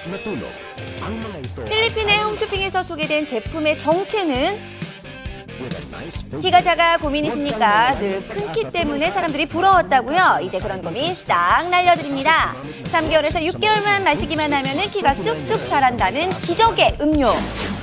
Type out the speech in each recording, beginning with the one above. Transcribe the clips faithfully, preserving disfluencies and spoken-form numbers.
필리핀의 홈쇼핑에서 소개된 제품의 정체는? 키가 작아 고민이십니까? 늘 큰 키 때문에 사람들이 부러웠다고요? 이제 그런 고민 싹 날려드립니다. 삼 개월에서 육 개월만 마시기만 하면 키가 쑥쑥 자란다는 기적의 음료.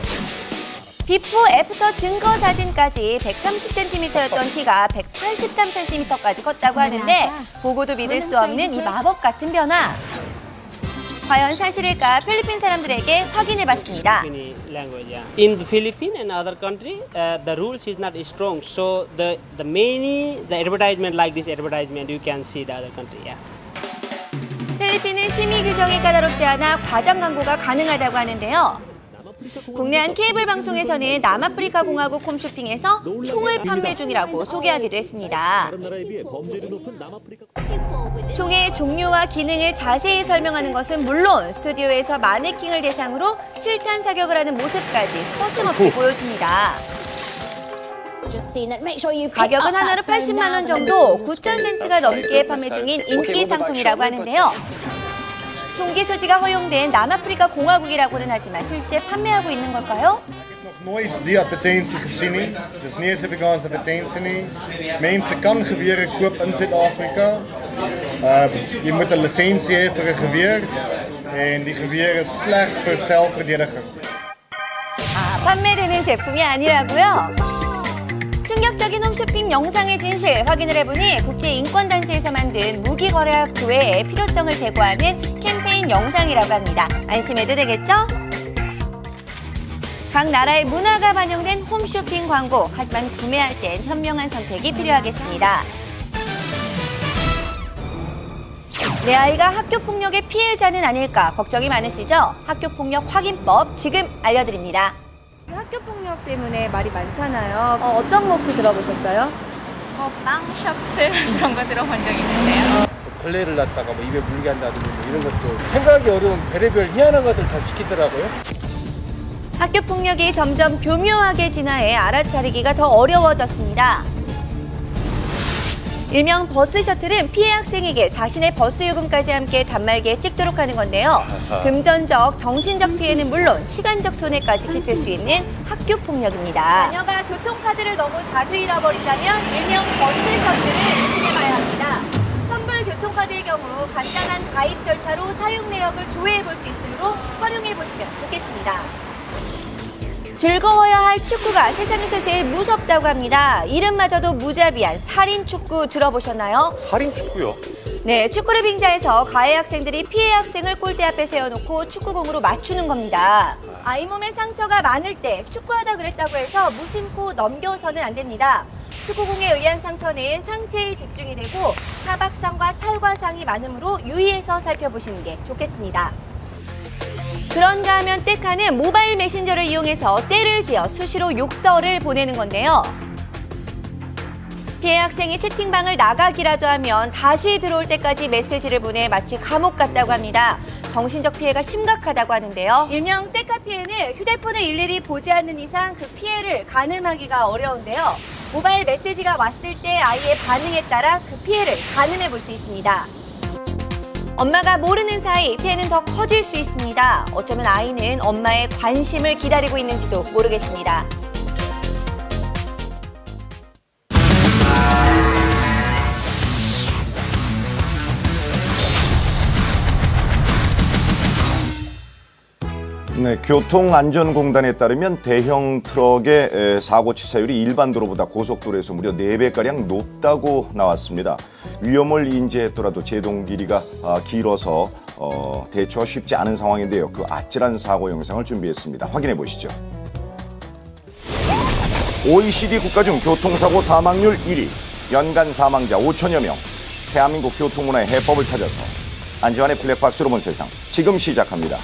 비포 애프터 증거 사진까지 백삼십 센티미터였던 키가 백팔십삼 센티미터까지 컸다고 하는데 보고도 믿을 수 없는 이 마법 같은 변화. 과연 사실일까 필리핀 사람들에게 확인해봤습니다. In the Philippines and other country, uh, the rules is not strong. So the the many the advertisement like this advertisement you can see the other country. Yeah. 필리핀은 심의 규정이 까다롭지 않아 과장 광고가 가능하다고 하는데요. 국내 한 케이블 방송에서는 남아프리카 공화국 홈쇼핑에서 총을 판매 중이라고 소개하기도 했습니다. 총의 종류와 기능을 자세히 설명하는 것은 물론 스튜디오에서 마네킹을 대상으로 실탄 사격을 하는 모습까지 서슴없이 보여줍니다. 가격은 하나로 팔십만 원 정도, 구천 센트가 넘게 판매 중인 인기 상품이라고 하는데요. 총기 소지가 허용된 남아프리카 공화국이라고는 하지만 실제 판매하고 있는 걸까요? Nooit die advertentie gezien nie. Het is nie 'n Suid-Afrikaanse advertentie nie. Mense kan gewere koop in Suid-Afrika. Uh, jy moet 'n lisensie hê vir 'n geweer en die geweer is slegs vir selfverdediging. 아, 판매되는 제품이 아니라고요? 충격적인 홈쇼핑 영상의 진실 확인을 해보니 국제인권단체에서 만든 무기거래학 조회의 필요성을 제고하는 캠페인 영상이라고 합니다. 안심해도 되겠죠? 각 나라의 문화가 반영된 홈쇼핑 광고. 하지만 구매할 땐 현명한 선택이 필요하겠습니다. 내 아이가 학교폭력의 피해자는 아닐까 걱정이 많으시죠? 학교폭력 확인법 지금 알려드립니다. 학교폭력 때문에 말이 많잖아요. 어, 어떤 거 혹시 들어보셨어요? 뭐 빵 셔틀 그런 거 들어본 적 있는데요. 걸레를 놨다가 뭐 입에 물게 한다든지 뭐 이런 것도 생각하기 어려운 별의별 희한한 것들 다 시키더라고요. 학교폭력이 점점 교묘하게 진화해 알아차리기가 더 어려워졌습니다. 일명 버스 셔틀은 피해 학생에게 자신의 버스 요금까지 함께 단말기에 찍도록 하는 건데요. 금전적, 정신적 피해는 물론 시간적 손해까지 끼칠 수 있는 학교폭력입니다. 자녀가 교통카드를 너무 자주 잃어버린다면 일명 버스 셔틀을 의심해봐야 합니다. 선불 교통카드의 경우 간단한 가입 절차로 사용 내역을 조회해볼 수 있으므로 활용해보시면 좋겠습니다. 즐거워야 할 축구가 세상에서 제일 무섭다고 합니다. 이름마저도 무자비한 살인축구 들어보셨나요? 살인축구요? 네, 축구를 빙자해서 가해 학생들이 피해 학생을 골대 앞에 세워놓고 축구공으로 맞추는 겁니다. 아이 몸에 상처가 많을 때 축구하다 그랬다고 해서 무심코 넘겨서는 안 됩니다. 축구공에 의한 상처는 상체에 집중이 되고 타박상과 찰과상이 많으므로 유의해서 살펴보시는 게 좋겠습니다. 그런가 하면 떼카는 모바일 메신저를 이용해서 떼를 지어 수시로 욕설을 보내는 건데요. 피해 학생이 채팅방을 나가기라도 하면 다시 들어올 때까지 메시지를 보내 마치 감옥 같다고 합니다. 정신적 피해가 심각하다고 하는데요. 일명 떼카 피해는 휴대폰을 일일이 보지 않는 이상 그 피해를 가늠하기가 어려운데요. 모바일 메시지가 왔을 때 아이의 반응에 따라 그 피해를 가늠해 볼 수 있습니다. 엄마가 모르는 사이 피해는 더 커질 수 있습니다. 어쩌면 아이는 엄마의 관심을 기다리고 있는지도 모르겠습니다. 네, 교통안전공단에 따르면 대형 트럭의 사고 치사율이 일반 도로보다 고속도로에서 무려 네 배가량 높다고 나왔습니다. 위험을 인지했더라도 제동 길이가 길어서 어, 대처가 쉽지 않은 상황인데요. 그 아찔한 사고 영상을 준비했습니다. 확인해 보시죠. 오이시디 국가 중 교통사고 사망률 일 위, 연간 사망자 오천여 명. 대한민국 교통문화의 해법을 찾아서 안지환의 블랙박스로 본 세상 지금 시작합니다.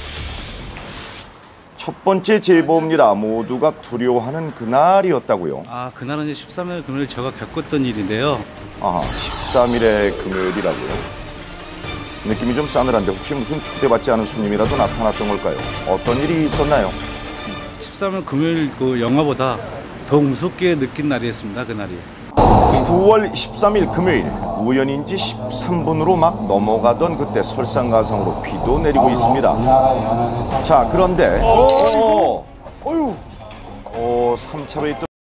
첫 번째 제보입니다. 모두가 두려워하는 그날이었다고요. 아, 그날은 이제 십삼 일 금요일 제가 겪었던 일인데요. 아, 십삼 일의 금요일이라고요? 느낌이 좀 싸늘한데 혹시 무슨 초대받지 않은 손님이라도 나타났던 걸까요? 어떤 일이 있었나요? 십삼 일 금요일 그 영화보다 더 무섭게 느낀 날이었습니다. 그날이. 구월 십삼일 금요일 우연인지 십삼 분으로 막 넘어가던 그때 설상가상으로 비도 내리고 있습니다. 자, 그런데 어, 어휴, 어, 삼 차로에 있던